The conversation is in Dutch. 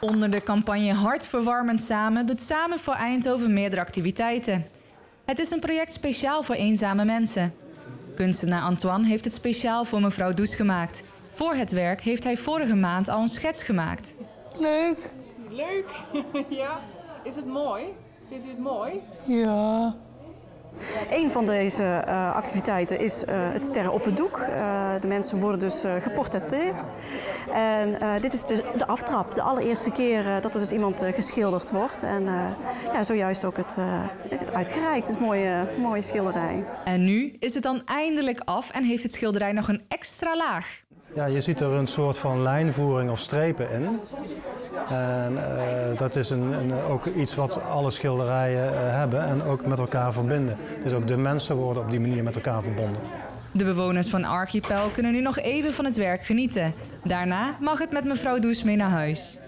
Onder de campagne Hartverwarmend Samen doet Samen voor Eindhoven meerdere activiteiten. Het is een project speciaal voor eenzame mensen. Kunstenaar Antoine heeft het speciaal voor mevrouw Does gemaakt. Voor het werk heeft hij vorige maand al een schets gemaakt. Leuk. Leuk, ja. Is het mooi? Vindt u het mooi? Ja. Een van deze activiteiten is het sterren op het doek. De mensen worden dus geportretteerd. En dit is de aftrap, de allereerste keer dat er dus iemand geschilderd wordt. En ja, zojuist ook het uitgereikt, het mooie schilderij. En nu is het dan eindelijk af en heeft het schilderij nog een extra laag. Ja, je ziet er een soort van lijnvoering of strepen in. En dat is ook iets wat alle schilderijen hebben en ook met elkaar verbinden. Dus ook de mensen worden op die manier met elkaar verbonden. De bewoners van Archipel kunnen nu nog even van het werk genieten. Daarna mag het met mevrouw Does mee naar huis.